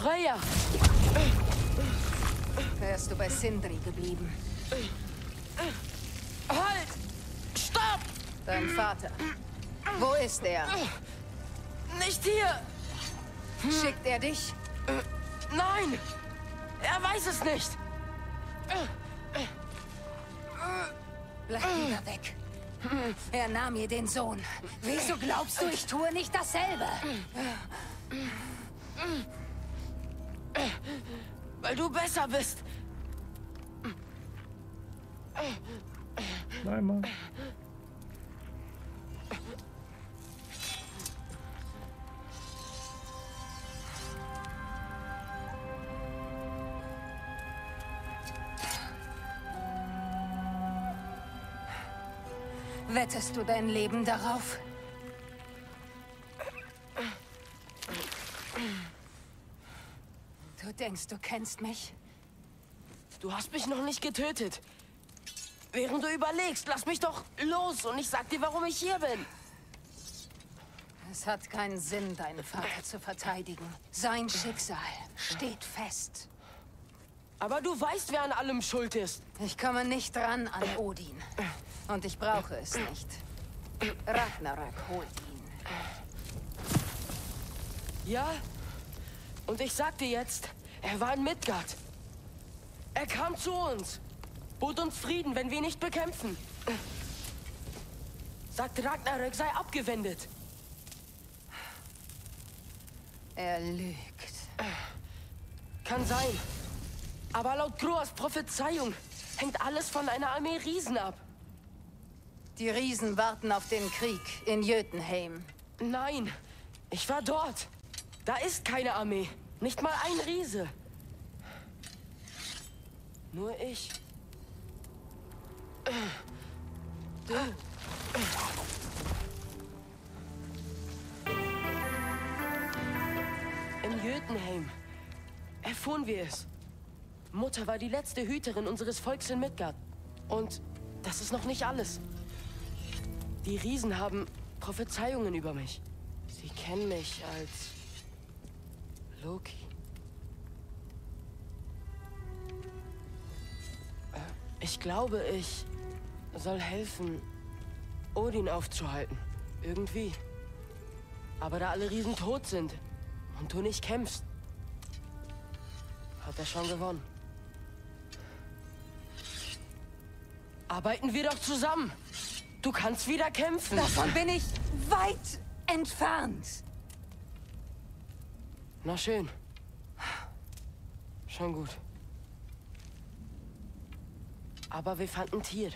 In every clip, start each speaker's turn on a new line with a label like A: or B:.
A: Freya!
B: Wärst du bei Sindri geblieben?
A: Halt! Stopp!
B: Dein Vater. Wo ist er?
A: Nicht hier!
B: Schickt er dich?
A: Nein! Er weiß es nicht!
B: Bleib lieber weg. Er nahm mir den Sohn. Wieso glaubst du, ich tue nicht dasselbe?
A: Weil du besser bist!
C: Nein, Mann.
B: Wettest du dein Leben darauf? Du denkst, du kennst mich?
A: Du hast mich noch nicht getötet. Während du überlegst, lass mich doch los und ich sag dir, warum ich hier bin.
B: Es hat keinen Sinn, deinen Vater zu verteidigen. Sein Schicksal steht fest.
A: Aber du weißt, wer an allem schuld ist.
B: Ich komme nicht ran an Odin. Und ich brauche es nicht. Ragnarök holt ihn.
A: Ja? Und ich sag dir jetzt, er war in Midgard. Er kam zu uns. Bot uns Frieden, wenn wir ihn nicht bekämpfen. Sagt Ragnarök sei abgewendet.
B: Er lügt.
A: Kann sein. Aber laut Groas Prophezeiung hängt alles von einer Armee Riesen ab.
B: Die Riesen warten auf den Krieg in Jötunheim.
A: Nein, ich war dort. Da ist keine Armee. Nicht mal ein Riese. Nur ich. Du. In Jötunheim erfuhren wir es. Mutter war die letzte Hüterin unseres Volks in Midgard. Und das ist noch nicht alles. Die Riesen haben Prophezeiungen über mich. Sie kennen mich als Loki. Ich glaube, ich soll helfen, Odin aufzuhalten. Irgendwie. Aber da alle Riesen tot sind und du nicht kämpfst, hat er schon gewonnen. Arbeiten wir doch zusammen. Du kannst wieder kämpfen.
B: Davon bin ich weit entfernt.
A: Na schön. Schon gut. Aber wir fanden Tyr.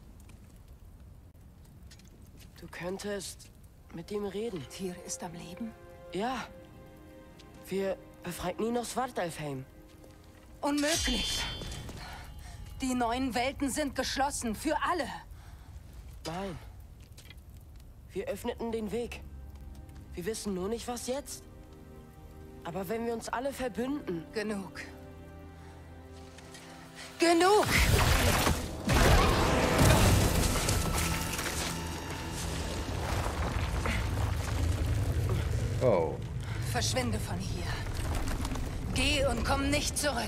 A: Du könntest mit ihm reden.
B: Tyr ist am Leben?
A: Ja. Wir befreiten ihn aus Svartalfheim.
B: Unmöglich. Die neuen Welten sind geschlossen für alle.
A: Nein. Wir öffneten den Weg. Wir wissen nur nicht, was jetzt. Aber wenn wir uns alle verbünden...
B: Genug. Genug!
C: Oh.
B: Verschwinde von hier. Geh und komm nicht zurück.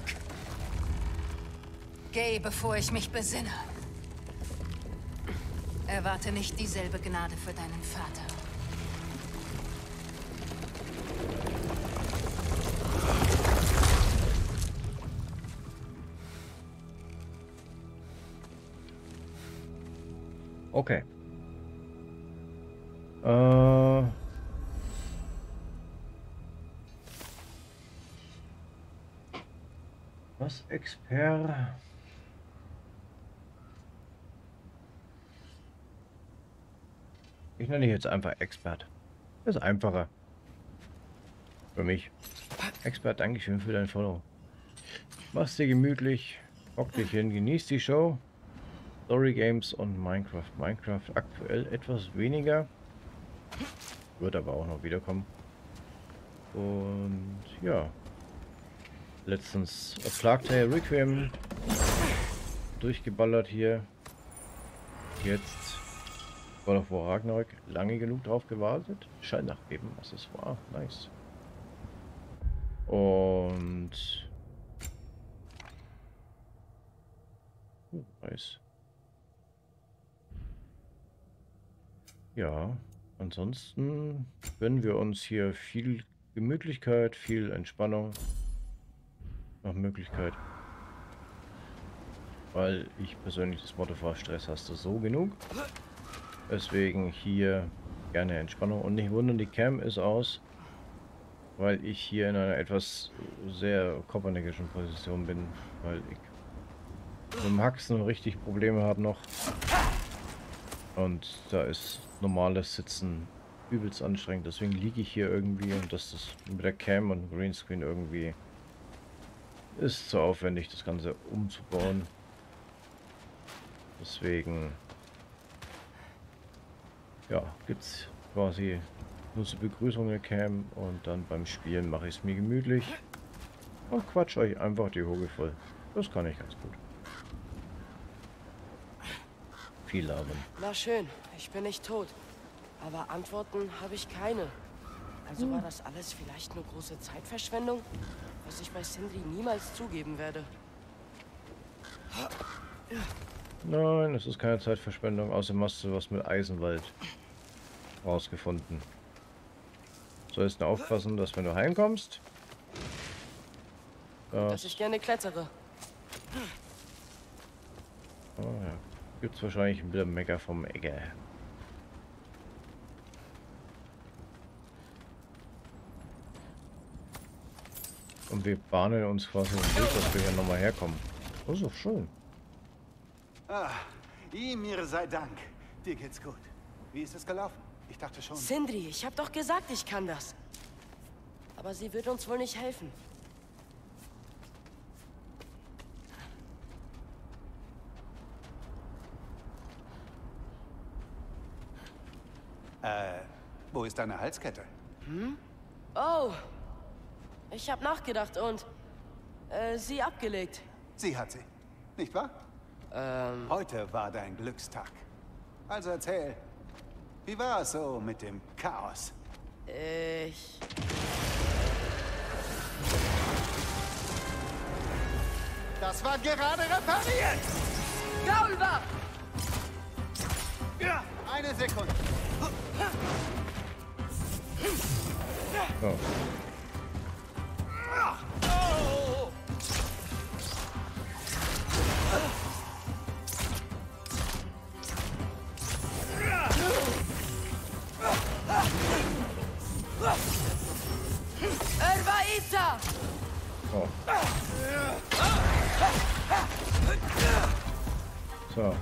B: Geh, bevor ich mich besinne. Erwarte nicht dieselbe Gnade für deinen Vater.
C: Okay. Was Expert? Ich nenne dich jetzt einfach Expert. Das ist einfacher. Für mich. Expert, Dankeschön für dein Follow. Mach's dir gemütlich. Hock dich hin, genieß die Show. Story Games und Minecraft. Minecraft aktuell etwas weniger. Wird aber auch noch wiederkommen. Und ja. Letztens A Plague Tale Requiem durchgeballert hier. Jetzt God of War Ragnarök. Lange genug drauf gewartet. Scheint nach eben, was es war. Nice. Und nice. Ja, ansonsten gönnen wir uns hier viel Gemütlichkeit, viel Entspannung nach Möglichkeit. Weil ich persönlich das Motto war, Stress hast du so genug. Deswegen hier gerne Entspannung. Und nicht wundern, die Cam ist aus, weil ich hier in einer etwas sehr kopernägischen Position bin, weil ich mit dem Haxen richtig Probleme habe noch. Und da ist normales Sitzen übelst anstrengend. Deswegen liege ich hier irgendwie und das mit der Cam und Greenscreen irgendwie ist zu aufwendig, das Ganze umzubauen. Deswegen ja, gibt es quasi nur zur Begrüßung der Cam und dann beim Spielen mache ich es mir gemütlich und quatsch euch einfach die Hoge voll. Das kann ich ganz gut. Viel labern.
A: Na schön, ich bin nicht tot. Aber Antworten habe ich keine. Also war das alles vielleicht nur große Zeitverschwendung, was ich bei Sindri niemals zugeben werde.
C: Nein, es ist keine Zeitverschwendung, außerdem hast du was mit Eisenwald rausgefunden. Sollst du aufpassen, dass wenn du heimkommst,
A: Dass ich gerne klettere.
C: oh ja, gibt es wahrscheinlich wieder Mecker vom Ecke. Und wir bahnen uns quasi den Weg, dass wir hier nochmal herkommen. Das ist doch schön.
D: Ah, Ymir sei Dank. Dir geht's gut. Wie ist es gelaufen? Ich dachte schon...
A: Sindri, ich habe doch gesagt, ich kann das. Aber sie wird uns wohl nicht helfen.
D: Wo ist deine Halskette?
A: Oh, ich habe nachgedacht und sie abgelegt.
D: Sie hat sie. Nicht wahr? Heute war dein Glückstag. Also erzähl, wie war es so mit dem Chaos? Das war gerade repariert!
A: Gaulbar!
D: Ja, eine Sekunde.
C: So.
A: Ervaita!
C: Oh. So.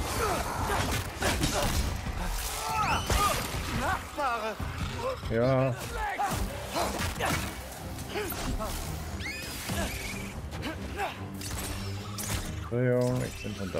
D: Nachfahre!
C: Ja. Entschuldigung, ich bin schon da.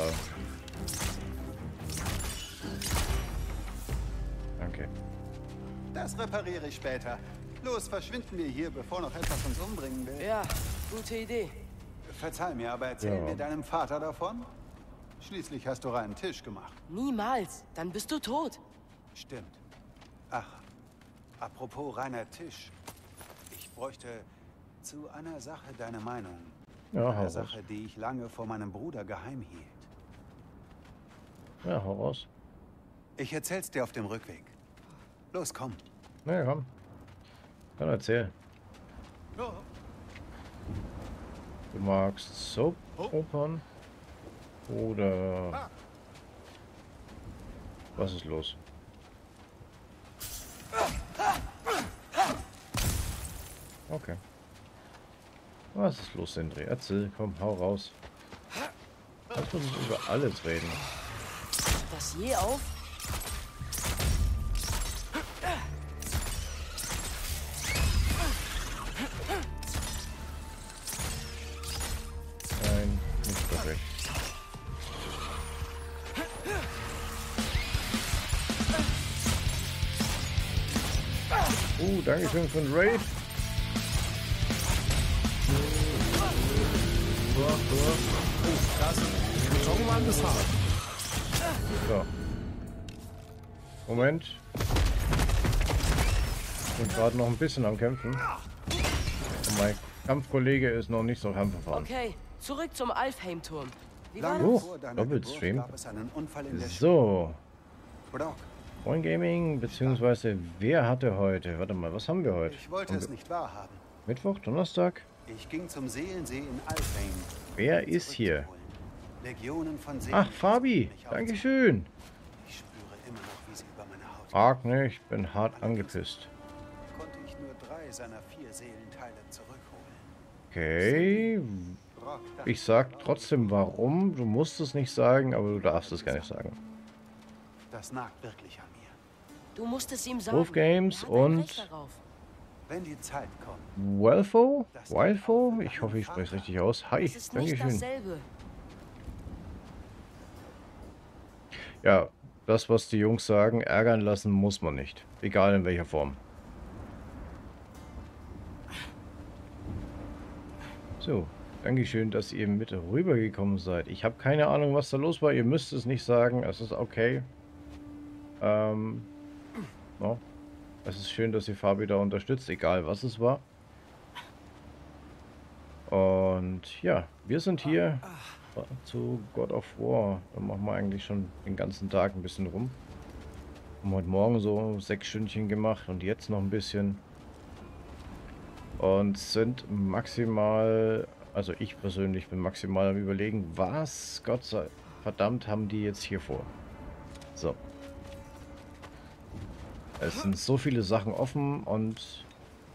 C: Danke.
D: Das repariere ich später. Los, verschwinden wir hier, bevor noch etwas uns umbringen will.
A: Ja, gute Idee.
D: Verzeih mir, aber erzähl
C: Ja.
D: mir deinem Vater davon. Schließlich hast du reinen Tisch gemacht.
A: Niemals. Dann bist du tot.
D: Stimmt. Ach, apropos reiner Tisch. Ich bräuchte zu einer Sache deine Meinung.
C: Ja, hau
D: Eine
C: raus.
D: Sache, die ich lange vor meinem Bruder geheim hielt.
C: Ja, hau raus.
D: Ich erzähl's dir auf dem Rückweg. Los, komm.
C: Na ja, komm. Dann erzähl. Du magst Soap-Opern? Oder... Was ist los? Okay. Was ist los, Sindri? Erzähl, komm, hau raus. Lass uns über alles reden.
A: Das je auf?
C: Nein, nicht perfekt. Dankeschön für den Raid. So. Moment. Ich bin gerade noch ein bisschen am Kämpfen. mein Kampfkollege ist noch nicht so kampferfahren.
A: Okay, zurück zum Alfheim-Turm. Wie war
D: Lange
A: das?
D: vor deiner
C: Doppelstream.
D: Geburt gab es einen Unfall in der
C: So,
D: Brock,
C: Point Gaming, beziehungsweise wer hatte heute? Warte mal, was haben wir heute?
D: ich wollte es nicht wahrhaben.
C: Mittwoch, Donnerstag?
D: Ich ging zum Seelensee in Alfheim.
C: Wer ist hier?
D: Legionen von
C: Ach, Fabi, dankeschön.
D: Ich spüre immer noch, wie sie über meine Haut
C: Frag nicht, ich bin hart angepisst.
D: konnte ich nur 3 seiner 4 Seelenteile zurückholen.
C: Okay,
D: Brock dachte,
C: ich sag trotzdem warum. Du musst es nicht sagen, aber du darfst es gar nicht sagen.
D: das nagt wirklich an mir.
A: Du musst es ihm sagen.
C: Wolf Games
A: Er hat ein
C: und
A: Recht darauf.
D: Wenn die Zeit kommt,
C: Wildfo? Wildfo? Ich hoffe, ich spreche es richtig aus. Hi,
A: Es ist nicht
C: dankeschön.
A: dasselbe.
C: Ja, das, was die Jungs sagen, ärgern lassen muss man nicht. Egal in welcher Form. So, dankeschön, dass ihr mit rübergekommen seid. Ich habe keine Ahnung, was da los war. Ihr müsst es nicht sagen. Es ist okay. No. Es ist schön, dass ihr Fabi da unterstützt, egal was es war. Und ja, wir sind hier zu God of War. Da machen wir eigentlich schon den ganzen Tag ein bisschen rum. Haben heute Morgen so 6 Stündchen gemacht und jetzt noch ein bisschen. Und sind maximal, also ich persönlich bin maximal am Überlegen, was, Gott sei verdammt, haben die jetzt hier vor. So. Es sind so viele Sachen offen und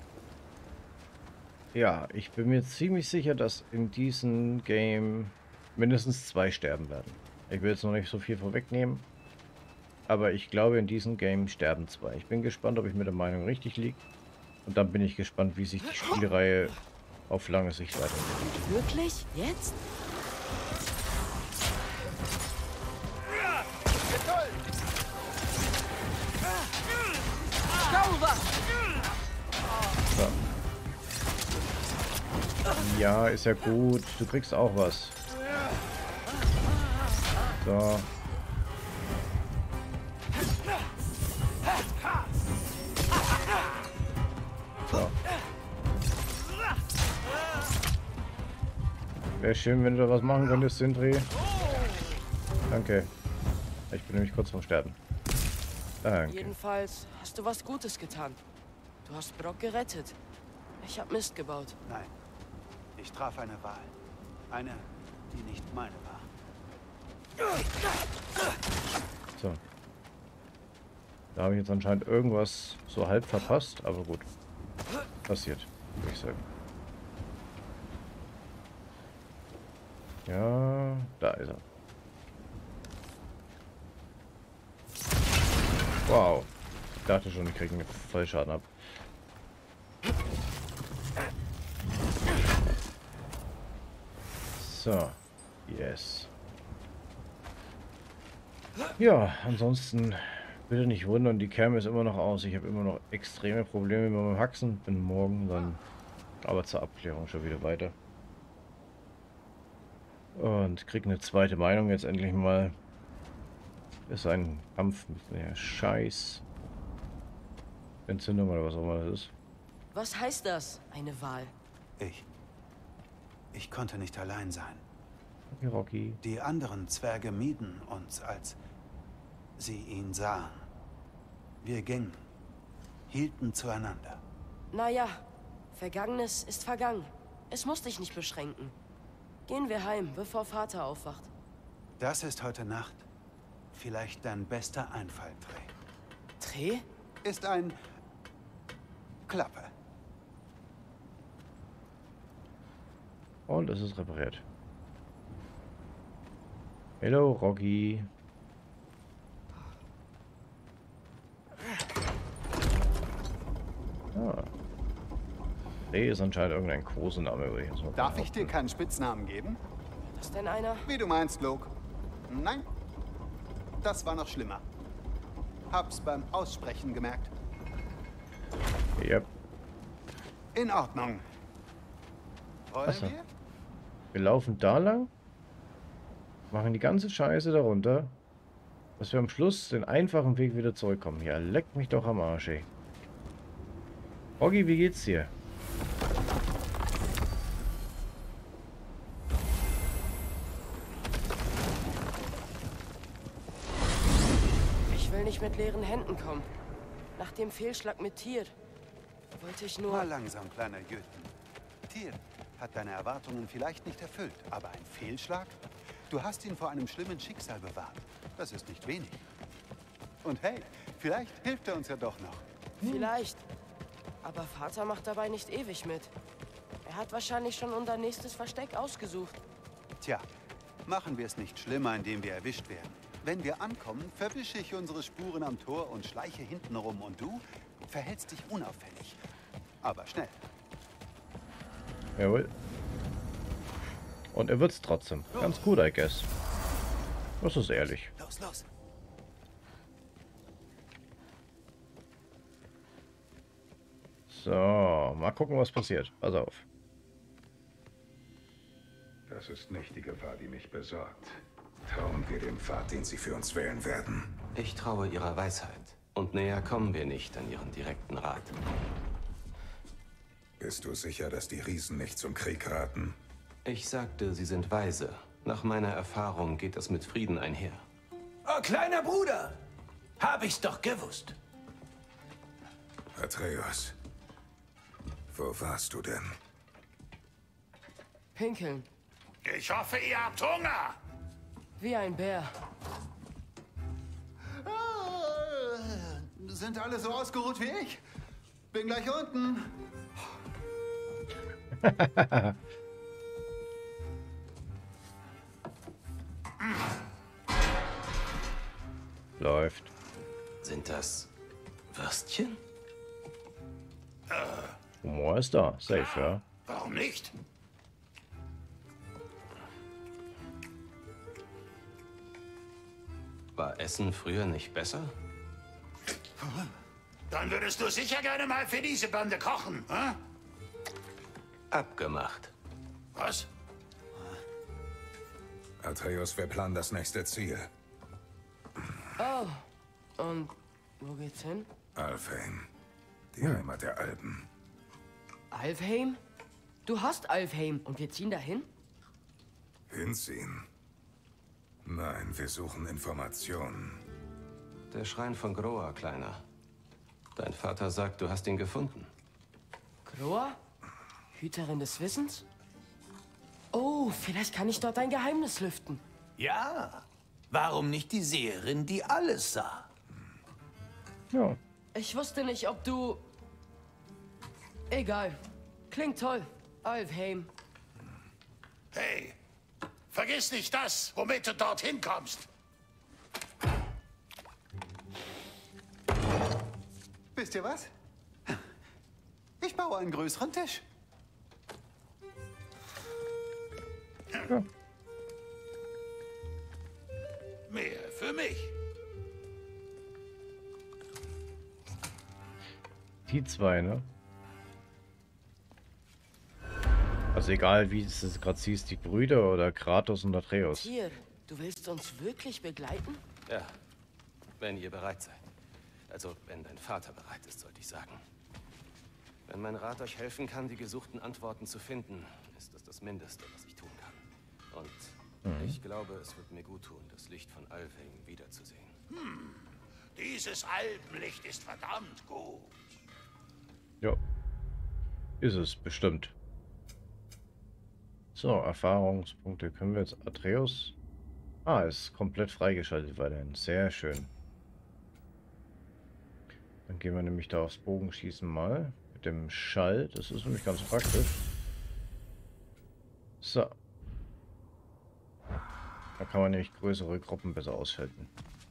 C: ja, ich bin mir ziemlich sicher, dass in diesem Game mindestens 2 sterben werden. Ich will jetzt noch nicht so viel vorwegnehmen, aber ich glaube, in diesem Game sterben 2. Ich bin gespannt, ob ich mit der Meinung richtig liege. Und dann bin ich gespannt, wie sich die Spielreihe auf lange Sicht weiterentwickelt.
A: Wirklich? Jetzt?
C: So. Ja, ist ja gut. Du kriegst auch was. So. So. Wäre schön, wenn du da was machen könntest, Sindri. Danke. Ich bin nämlich kurz vorm Sterben. Danke.
A: Jedenfalls hast du was Gutes getan. Du hast Brock gerettet. Ich hab Mist gebaut.
D: nein. Ich traf eine Wahl. Eine, die nicht meine war.
C: So. Da habe ich jetzt anscheinend irgendwas so halb verpasst, aber gut. Passiert, würde ich sagen. Ja, da ist er. Wow. Ich dachte schon, ich kriege einen Vollschaden ab. So. Yes. Ja, ansonsten bitte nicht wundern, die Cam ist immer noch aus. Ich habe immer noch extreme Probleme mit meinem Haxen. Bin morgen dann aber zur Abklärung schon wieder weiter. Und krieg eine zweite Meinung jetzt endlich mal. Ist ein Kampf mit der Scheiß Entzündung oder was auch immer das ist.
A: Was heißt das? Eine Wahl.
D: Ich konnte nicht allein sein.
C: Okay, Rocky.
D: Die anderen Zwerge mieden uns, als sie ihn sahen. Wir gingen, hielten zueinander.
A: Naja, Vergangenes ist vergangen. Es muss dich nicht beschränken. Gehen wir heim, bevor Vater aufwacht.
D: Das ist heute Nacht vielleicht dein bester Einfall, Trey.
A: Dreh?
D: Ist ein Klappe.
C: Und es ist repariert. Hello, Rocky. Ah. Dreh ist anscheinend irgendein Kosename, würde ich jetzt mal
D: Darf ich dir
C: behaupten.
D: keinen Spitznamen geben?
A: Ist denn einer?
D: Wie du meinst, Luke. Nein, das war noch schlimmer. Hab's beim Aussprechen gemerkt.
C: Yep.
D: In Ordnung. Wollen
C: Ach so.
D: wir?
C: Wir laufen da lang, machen die ganze Scheiße darunter, dass wir am Schluss den einfachen Weg wieder zurückkommen. Ja, leck mich doch am Arsch, ey. Rocky, wie geht's dir?
A: nicht mit leeren Händen kommen. Nach dem Fehlschlag mit Tyr wollte ich nur...
D: Mal langsam, kleiner Jötun. Tyr hat deine Erwartungen vielleicht nicht erfüllt, aber ein Fehlschlag? Du hast ihn vor einem schlimmen Schicksal bewahrt. Das ist nicht wenig. Und hey, vielleicht hilft er uns ja doch noch.
A: Vielleicht. Aber Vater macht dabei nicht ewig mit. Er hat wahrscheinlich schon unser nächstes Versteck ausgesucht.
D: Tja, machen wir es nicht schlimmer, indem wir erwischt werden. Wenn wir ankommen, verwische ich unsere Spuren am Tor und schleiche hinten rum. Und du verhältst dich unauffällig. Aber schnell.
C: Jawohl. Und er wird's trotzdem. Ganz gut, I guess. Das ist ehrlich.
D: Los, los.
C: So, mal gucken, was passiert. Pass auf.
E: Das ist nicht die Gefahr, die mich besorgt. Trauen wir dem Pfad, den Sie für uns wählen werden.
F: Ich traue Ihrer Weisheit. Und näher kommen wir nicht an Ihren direkten Rat.
E: Bist du sicher, dass die Riesen nicht zum Krieg raten?
F: Ich sagte, Sie sind weise. Nach meiner Erfahrung geht das mit Frieden einher.
G: Oh, kleiner Bruder! Hab ich's doch gewusst.
E: Atreus, wo warst du denn?
A: Pinkeln.
G: Ich hoffe, ihr habt Hunger.
A: Wie ein Bär.
D: Sind alle so ausgeruht wie ich? Bin gleich unten.
C: Läuft.
F: Sind das Würstchen?
C: Humor ist da. Safe, ja.
G: Warum nicht?
F: War Essen früher nicht besser?
G: Dann würdest du sicher gerne mal für diese Bande kochen, hm?
F: Abgemacht.
G: Was?
E: Atreus, wir planen das nächste Ziel.
A: Oh. Und wo geht's hin?
E: Alfheim. Die Heimat der Alpen.
A: Alfheim? Du hast Alfheim und wir ziehen dahin?
E: Hinziehen? Nein, wir suchen Informationen.
F: Der Schrein von Groa, Kleiner. Dein Vater sagt, du hast ihn gefunden.
A: Groa? Hüterin des Wissens? Oh, vielleicht kann ich dort ein Geheimnis lüften.
G: Ja. Warum nicht die Seherin, die alles sah?
C: Ja.
A: Ich wusste nicht, ob du... Egal. Klingt toll. Alfheim.
G: Hey, vergiss nicht das, womit du dorthin kommst.
D: Wisst ihr was? Ich baue einen größeren Tisch.
C: Ja.
G: Mehr für mich.
C: Die zwei, ne? Also egal, wie du es gerade siehst, die Brüder oder Kratos und Atreus.
A: Tyr, du willst uns wirklich begleiten?
F: Ja, wenn ihr bereit seid. Also, wenn dein Vater bereit ist, sollte ich sagen. Wenn mein Rat euch helfen kann, die gesuchten Antworten zu finden, ist das das Mindeste, was ich tun kann. Und ich glaube, es wird mir gut tun, das Licht von Alfheim wiederzusehen.
G: Dieses Alpenlicht ist verdammt gut.
C: Ja. Ist es, bestimmt. So, Erfahrungspunkte. Können wir jetzt Atreus... Ah, ist komplett freigeschaltet weiterhin. Sehr schön. Dann gehen wir nämlich da aufs Bogenschießen mal. Mit dem Schall. Das ist nämlich ganz praktisch. So. Da kann man nämlich größere Gruppen besser ausschalten.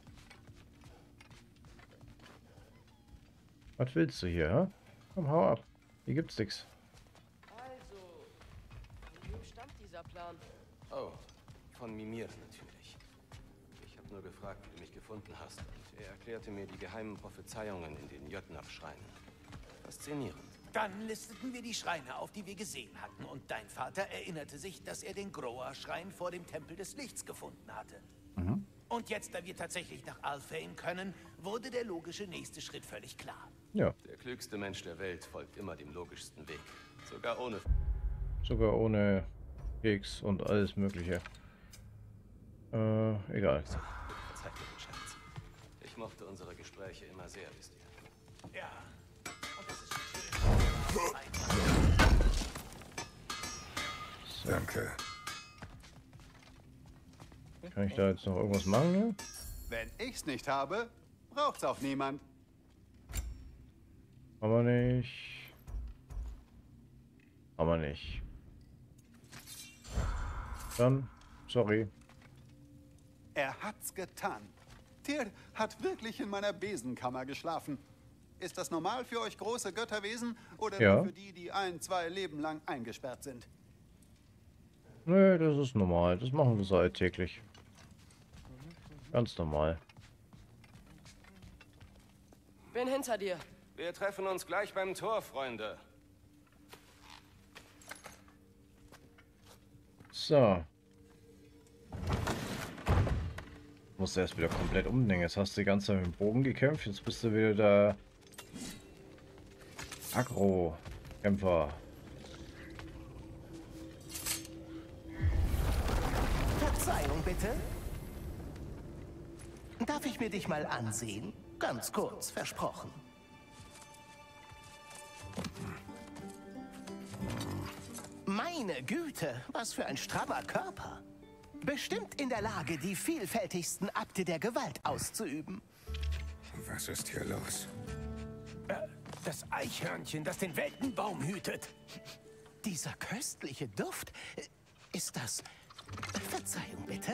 C: Was willst du hier, hä? Komm, hau ab. Hier gibt's nichts.
A: Also, von wem stammt dieser Plan?
F: Oh, von Mimir natürlich. Ich habe nur gefragt, wie du mich gefunden hast. Und er erklärte mir die geheimen Prophezeiungen in den Jötnar-Schreinen. Faszinierend.
G: Dann listeten wir die Schreine auf, die wir gesehen hatten. Und dein Vater erinnerte sich, dass er den Groa-Schrein vor dem Tempel des Lichts gefunden hatte. Und jetzt, da wir tatsächlich nach Alfheim können, wurde der logische nächste Schritt völlig klar.
C: Ja,
F: Der klügste Mensch der Welt folgt immer dem logischsten Weg. Sogar ohne...
C: sogar ohne Keks und alles mögliche. Egal.
F: Verzeiht mir den Scherz. Ich mochte unsere Gespräche immer sehr, wisst ihr.
G: Ja. Und das ist schön.
E: Danke.
C: Kann ich da jetzt noch irgendwas machen? Ne?
D: Wenn ich's nicht habe, braucht's auch niemand.
C: Aber nicht. Aber nicht. Dann, sorry.
D: Er hat's getan. Tyr hat wirklich in meiner Besenkammer geschlafen. Ist das normal für euch große Götterwesen oder
C: Ja.
D: nur für die, die 1-2 Leben lang eingesperrt sind?
C: Nö, das ist normal. Das machen wir so alltäglich. Ganz normal.
A: Bin hinter dir.
F: Wir treffen uns gleich beim Tor, Freunde.
C: So. Musst du erst wieder komplett umdenken. Jetzt hast du die ganze Zeit mit dem Bogen gekämpft. Jetzt bist du wieder der Aggro-Kämpfer.
H: Verzeihung, bitte. Darf ich mir dich mal ansehen? Ganz kurz, versprochen. Meine Güte, was für ein strammer Körper. Bestimmt in der Lage, die vielfältigsten Akte der Gewalt auszuüben.
E: Was ist hier los?
G: Das Eichhörnchen, das den Weltenbaum hütet.
H: Dieser köstliche Duft, ist das... Verzeihung, bitte?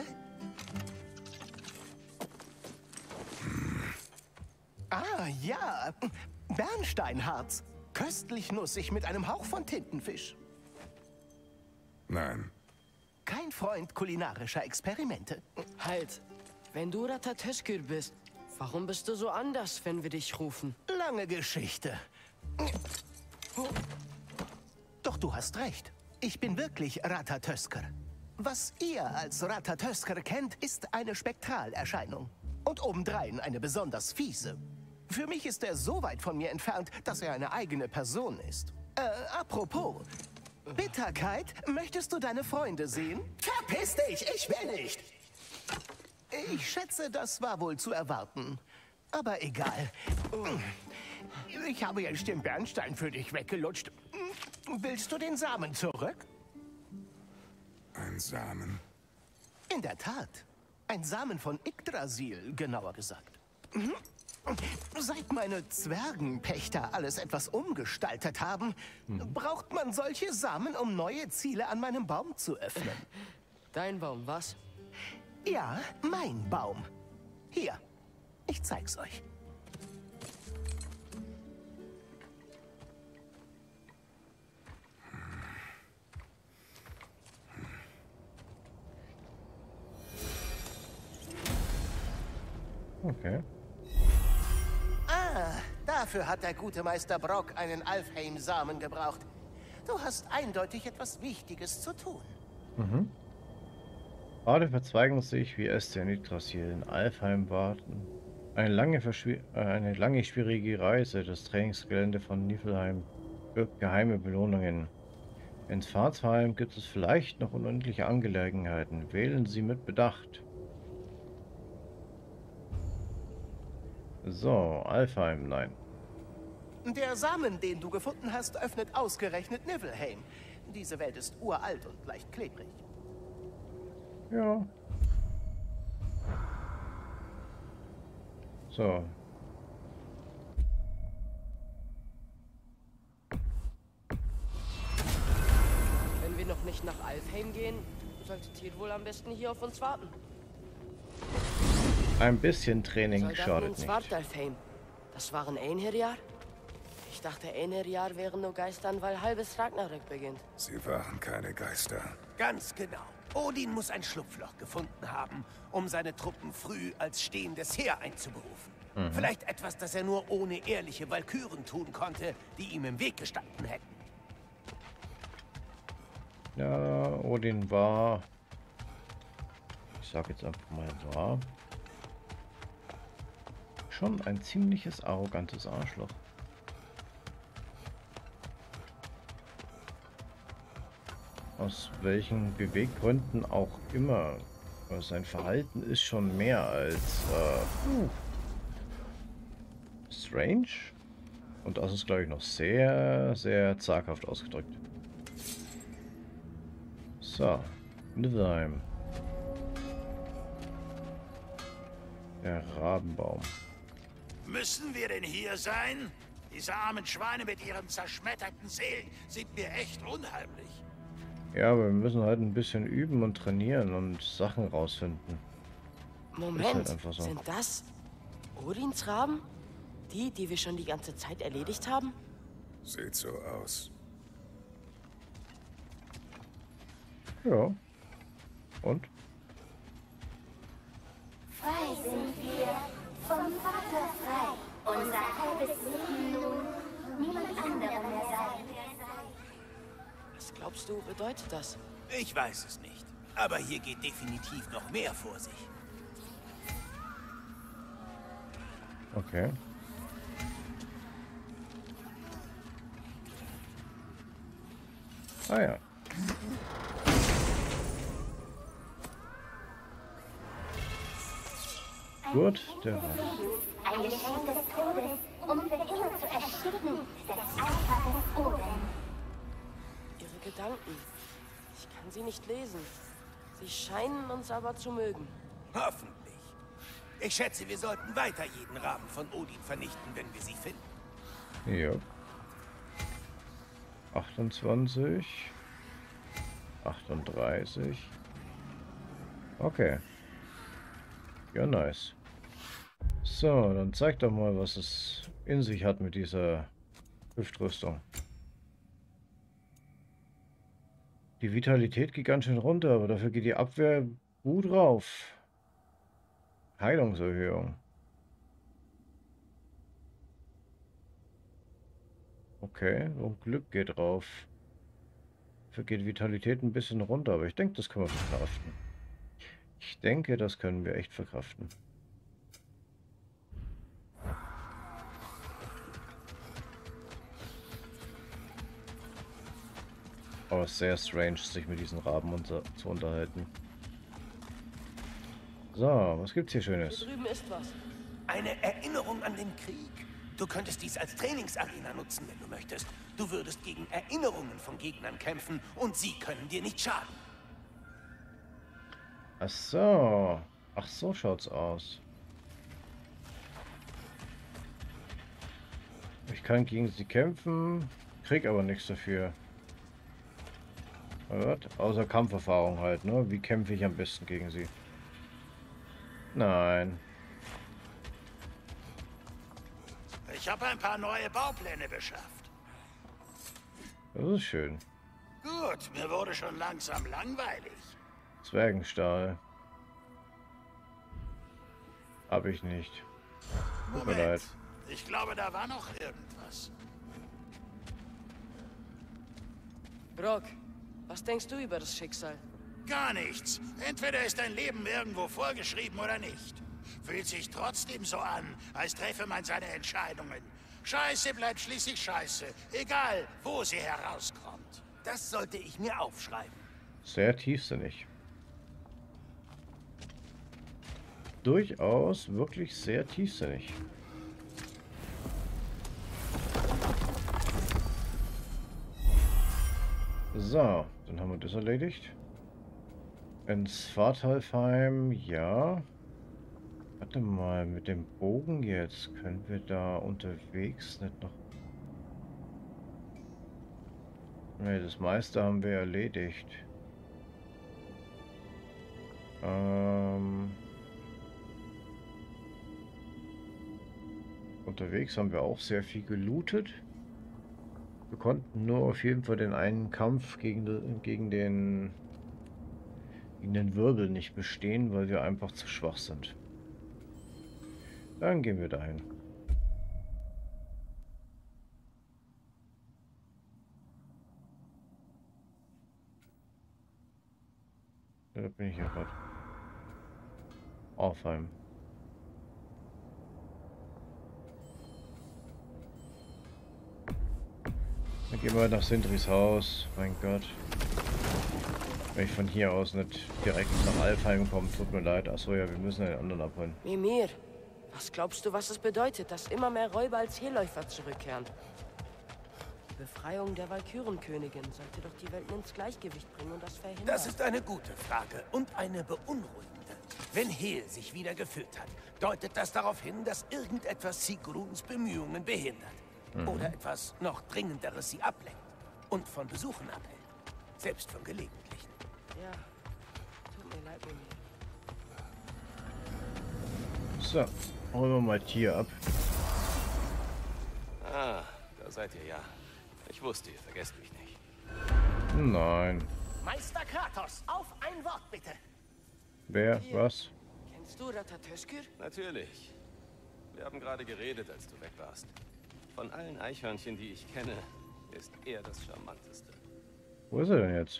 H: Ah, ja. Bernsteinharz. Köstlich nussig mit einem Hauch von Tintenfisch.
E: Nein.
H: Kein Freund kulinarischer Experimente.
A: Halt. Wenn du Ratatoskr bist, warum bist du so anders, wenn wir dich rufen?
H: Lange Geschichte. Doch du hast recht. Ich bin wirklich Ratatoskr. Was ihr als Ratatoskr kennt, ist eine Spektralerscheinung. Und obendrein eine besonders fiese. Für mich ist er so weit von mir entfernt, dass er eine eigene Person ist. Apropos. Bitterkeit, möchtest du deine Freunde sehen? Verpiss dich, ich will nicht! Ich schätze, das war wohl zu erwarten. Aber egal. Ich habe jetzt den Bernstein für dich weggelutscht. Willst du den Samen zurück?
E: Ein Samen.
H: In der Tat. Ein Samen von Yggdrasil, genauer gesagt. Seit meine Zwergenpächter alles etwas umgestaltet haben, braucht man solche Samen, um neue Ziele an meinem Baum zu öffnen.
A: Dein Baum, was?
H: Ja, mein Baum. Hier, ich zeig's euch.
C: Okay.
H: Ah, dafür hat der gute Meister Brock einen Alfheim-Samen gebraucht. Du hast eindeutig etwas Wichtiges zu tun.
C: Pfade verzweigen sich wie Äste in Yggdrasil. In Alfheim warten eine lange schwierige Reise. Das Trainingsgelände von Niflheim birgt geheime Belohnungen. In Pfarzheim gibt es vielleicht noch unendliche Angelegenheiten. Wählen Sie mit Bedacht. So, Alfheim, nein.
H: Der Samen, den du gefunden hast, öffnet ausgerechnet Niflheim. Diese Welt ist uralt und leicht klebrig.
C: Ja. So.
A: Wenn wir noch nicht nach Alfheim gehen, sollte Tyr wohl am besten hier auf uns warten.
C: Ein bisschen Training
A: Soldaten in
C: schadet nicht.
A: Svartalfheim. Das waren Einherjar? Ich dachte, Einherjar wären nur Geistern, weil halbes Ragnarök beginnt.
E: Sie waren keine Geister.
G: Ganz genau. Odin muss ein Schlupfloch gefunden haben, um seine Truppen früh als stehendes Heer einzuberufen. Vielleicht etwas, das er nur ohne ehrliche Walküren tun konnte, die ihm im Weg gestanden hätten.
C: Ja, Odin war... Ich sag jetzt einfach mal war... schon ein ziemliches arrogantes Arschloch. Aus welchen Beweggründen auch immer. Aber sein Verhalten ist schon mehr als strange. Und das ist, glaube ich, noch sehr, sehr zaghaft ausgedrückt. So, Nidheim. Der Rabenbaum.
G: Müssen wir denn hier sein? Diese armen Schweine mit ihren zerschmetterten Seelen sind mir echt unheimlich.
C: Ja, aber wir müssen halt ein bisschen üben und trainieren und Sachen rausfinden.
A: Moment,
C: Ist halt einfach so.
A: sind das Odins Raben? Die wir schon die ganze Zeit erledigt haben?
E: Sieht so aus.
C: Ja. Und?
I: Frei sind wir, vom Vater frei. Unser halbes Leben nun, niemand anderer mehr sein.
A: Was glaubst du, bedeutet das?
G: Ich weiß es nicht. Aber hier geht definitiv noch mehr vor sich.
C: Okay. Ah ja. Gut, der war.
I: Ein Geschenk des Todes, um für immer zu ersticken, des einfachen Odin.
A: Ihre Gedanken. Ich kann sie nicht lesen. Sie scheinen uns aber zu mögen.
G: Hoffentlich. Ich schätze, wir sollten weiter jeden Raben von Odin vernichten, wenn wir sie finden.
C: Ja. 28. 38. Okay. Ja, nice. So, dann zeig doch mal, was es in sich hat mit dieser Hüftrüstung. Die Vitalität geht ganz schön runter, aber dafür geht die Abwehr gut rauf. Heilungserhöhung. Okay, und Glück geht rauf. Dafür geht Vitalität ein bisschen runter, aber ich denke, das können wir verkraften. Ich denke, das können wir echt verkraften. Aber es ist sehr strange, sich mit diesen Raben zu unterhalten. So, was gibt's hier Schönes?
A: Hier drüben ist was.
G: Eine Erinnerung an den Krieg. Du könntest dies als Trainingsarena nutzen, wenn du möchtest. Du würdest gegen Erinnerungen von Gegnern kämpfen und sie können dir nicht schaden.
C: Ach so. Ach so schaut's aus. Ich kann gegen sie kämpfen, krieg aber nichts dafür. Außer Kampferfahrung halt, ne? Wie kämpfe ich am besten gegen sie? Nein.
G: Ich habe ein paar neue Baupläne beschafft.
C: Das ist schön.
G: Gut, mir wurde schon langsam langweilig.
C: Zwergenstahl. Hab ich nicht. Tut mir leid.
G: Ich glaube, da war noch irgendwas.
A: Brock, was denkst du über das Schicksal?
G: Gar nichts. Entweder ist dein Leben irgendwo vorgeschrieben oder nicht. Fühlt sich trotzdem so an, als treffe man seine Entscheidungen. Scheiße bleibt schließlich Scheiße, egal wo sie herauskommt. Das sollte ich mir aufschreiben.
C: Sehr tiefsinnig. Durchaus wirklich sehr tiefsinnig. So, dann haben wir das erledigt. Ins Svartalfheim, ja. Warte mal, mit dem Bogen jetzt, können wir da unterwegs nicht noch... Ne, das meiste haben wir erledigt. Unterwegs haben wir auch sehr viel gelootet. Wir konnten nur auf jeden Fall den einen Kampf gegen den Wirbel nicht bestehen, weil wir einfach zu schwach sind. Dann gehen wir dahin. Da bin ich ja gerade. Alfheim. Dann gehen wir nach Sindris Haus. Mein Gott. Wenn ich von hier aus nicht direkt nach Alfheim komme, tut mir leid. Achso, ja, wir müssen den anderen abholen.
A: Mimir, Was glaubst du, was es bedeutet, dass immer mehr Räuber als Heerläufer zurückkehren? Die Befreiung der Walkürenkönigin sollte doch die Welten ins Gleichgewicht bringen und das verhindern.
G: Das ist eine gute Frage und eine beunruhigende. Wenn Heel sich wieder gefüllt hat, deutet das darauf hin, dass irgendetwas Sigruns Bemühungen behindert. Oder etwas noch Dringenderes sie ablenkt und von Besuchen abhält. Selbst von gelegentlichen.
A: Ja, tut mir leid, Mimi.
C: So, holen wir mal Tier ab.
F: Ah, da seid ihr ja. Ich wusste, ihr vergesst mich nicht.
C: Nein.
H: Meister Kratos, auf ein Wort bitte.
C: Wer? Was?
A: Kennst du Ratatöskür?
F: Natürlich. Wir haben gerade geredet, als du weg warst. Von allen Eichhörnchen, die ich kenne, ist er das charmanteste.
C: Wo ist er denn jetzt?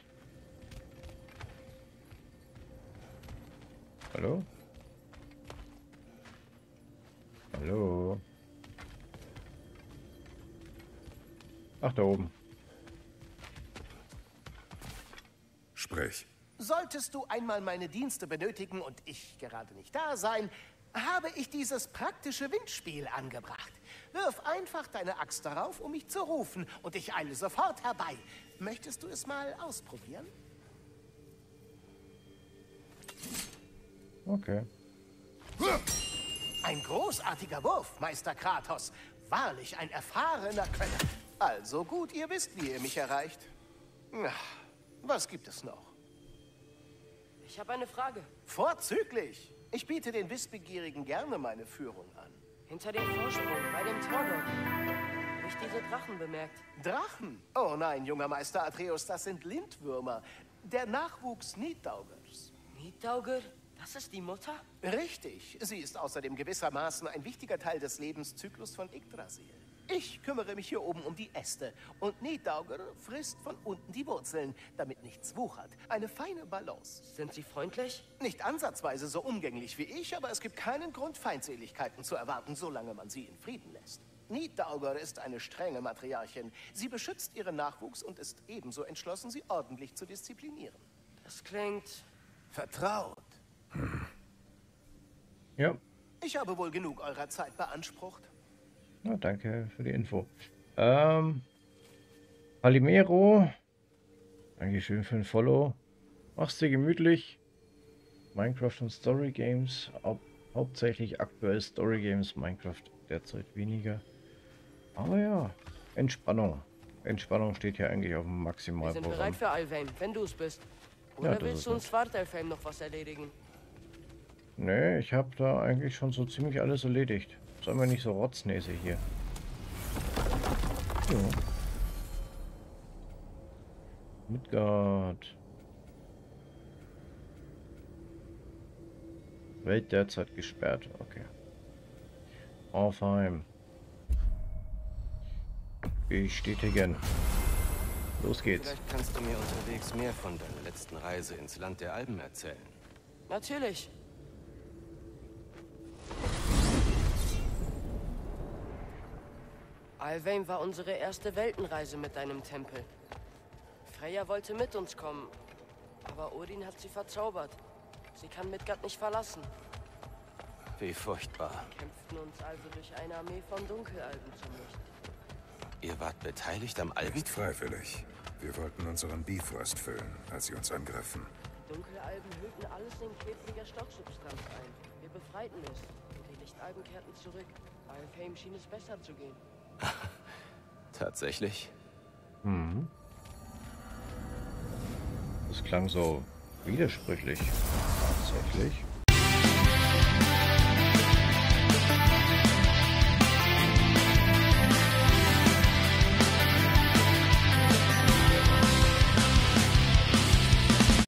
C: Hallo? Hallo? Ach, da oben.
E: Sprich.
H: Solltest du einmal meine Dienste benötigen und ich gerade nicht da sein, habe ich dieses praktische Windspiel angebracht. Wirf einfach deine Axt darauf, um mich zu rufen, und ich eile sofort herbei. Möchtest du es mal ausprobieren?
C: Okay.
H: Ein großartiger Wurf, Meister Kratos. Wahrlich ein erfahrener Könner. Also gut, ihr wisst, wie ihr mich erreicht. Na, was gibt es noch?
A: Ich habe eine Frage.
H: Vorzüglich. Ich biete den Wissbegierigen gerne meine Führung an.
A: Hinter dem Vorsprung, bei dem Tor dort, habe ich diese Drachen bemerkt.
H: Drachen? Oh nein, junger Meister Atreus, das sind Lindwürmer. Der Nachwuchs Niddaugers.
A: Niddaugr? Das ist die Mutter?
H: Richtig. Sie ist außerdem gewissermaßen ein wichtiger Teil des Lebenszyklus von Yggdrasil. Ich kümmere mich hier oben um die Äste und Niddaugr frisst von unten die Wurzeln, damit nichts wuchert. Eine feine Balance.
A: Sind sie freundlich?
H: Nicht ansatzweise so umgänglich wie ich, aber es gibt keinen Grund, Feindseligkeiten zu erwarten, solange man sie in Frieden lässt. Niddaugr ist eine strenge Matriarchin. Sie beschützt ihren Nachwuchs und ist ebenso entschlossen, sie ordentlich zu disziplinieren.
A: Das klingt...
G: Vertraut.
C: Ja.
H: Ich habe wohl genug eurer Zeit beansprucht.
C: Na, danke für die Info. Palimero. Dankeschön für ein Follow. Mach's dir gemütlich. Minecraft und Story Games. Hauptsächlich aktuell Story Games. Minecraft derzeit weniger. Aber ja, Entspannung. Entspannung steht hier eigentlich auf dem
A: Wir
C: Maximalprogramm.
A: sind bereit für Alfheim, wenn du es bist. Oder
C: das
A: willst
C: ist
A: du uns Svartalfheim noch was erledigen?
C: Nee, ich habe da eigentlich schon so ziemlich alles erledigt. Sei mal nicht so rotznäsig hier. Ja. Midgard. Welt derzeit gesperrt. Okay. Alfheim. Bestätigen. Los geht's.
F: Vielleicht kannst du mir unterwegs mehr von deiner letzten Reise ins Land der Alben erzählen.
A: Natürlich. Alfheim war unsere erste Weltenreise mit deinem Tempel. Freya wollte mit uns kommen, aber Odin hat sie verzaubert. Sie kann Midgard nicht verlassen.
F: Wie furchtbar.
A: Wir kämpften uns also durch eine Armee von Dunkelalben zum Licht.
F: Ihr wart beteiligt am Alben?
E: Nicht freiwillig. Wir wollten unseren Bifrost füllen, als sie uns angriffen.
A: Dunkelalben hüllten alles in klebriger Stoffsubstanz ein. Wir befreiten es und die Lichtalben kehrten zurück. Alfheim schien es besser zu gehen.
F: Tatsächlich?
C: Mhm. Das klang so widersprüchlich. Tatsächlich.